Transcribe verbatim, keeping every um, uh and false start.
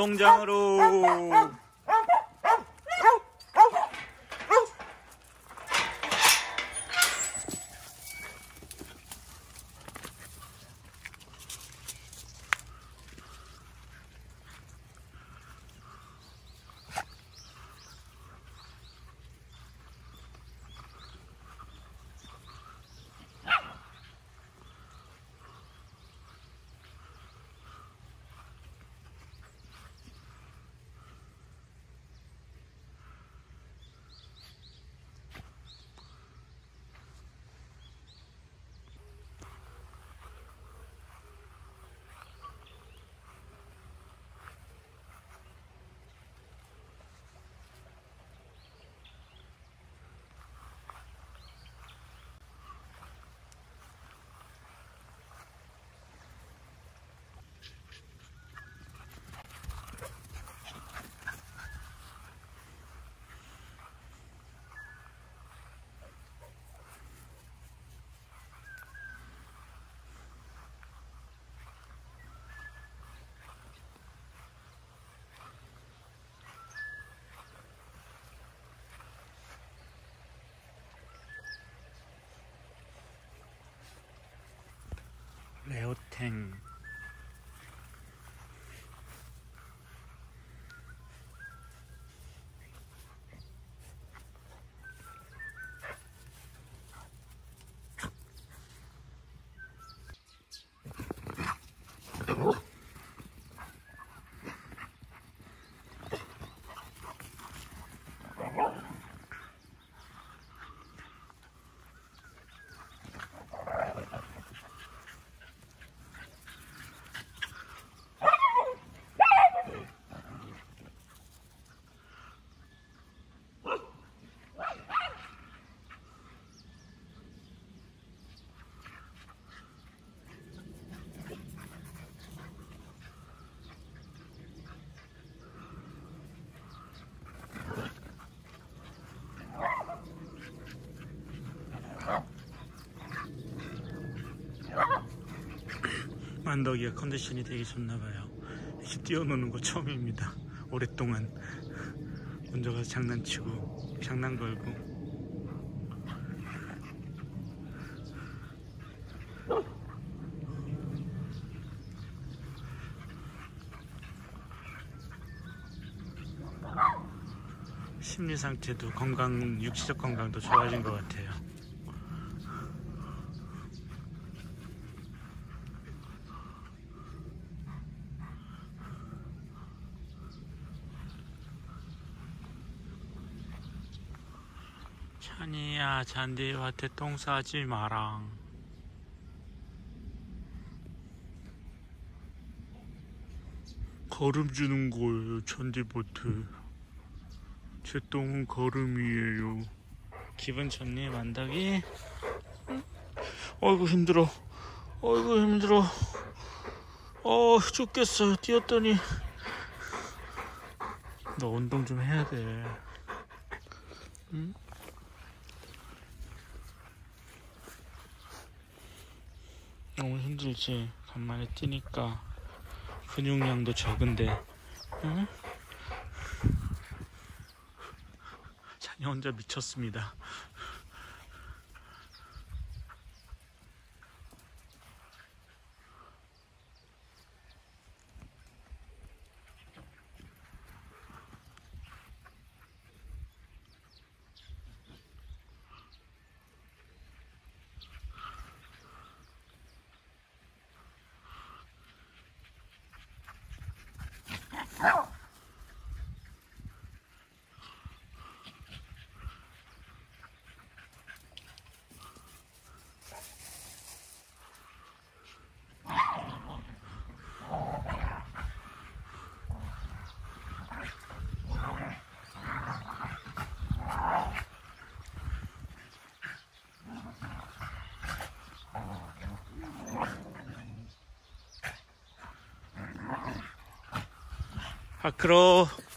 운동장으로. 레오탱. 만덕이가 컨디션이 되게 좋나봐요. 이렇게 뛰어노는 거 처음입니다. 오랫동안 먼저 가서 장난치고 장난 걸고. 심리 상태도 건강, 육체적 건강도 좋아진 것 같아요. 찬이야, 잔디밭에 똥 싸지 마랑. 거름 주는 거예요, 잔디밭에. 제 똥은 거름이에요. 기분 좋니, 만덕이? 응? 어이구 힘들어. 어이구 힘들어. 어 죽겠어. 뛰었더니. 너 운동 좀 해야 돼. 응? 너무 힘들지. 간만에 뛰니까 근육량도 적은데. 응? 찬이 혼자 미쳤습니다. 밖으로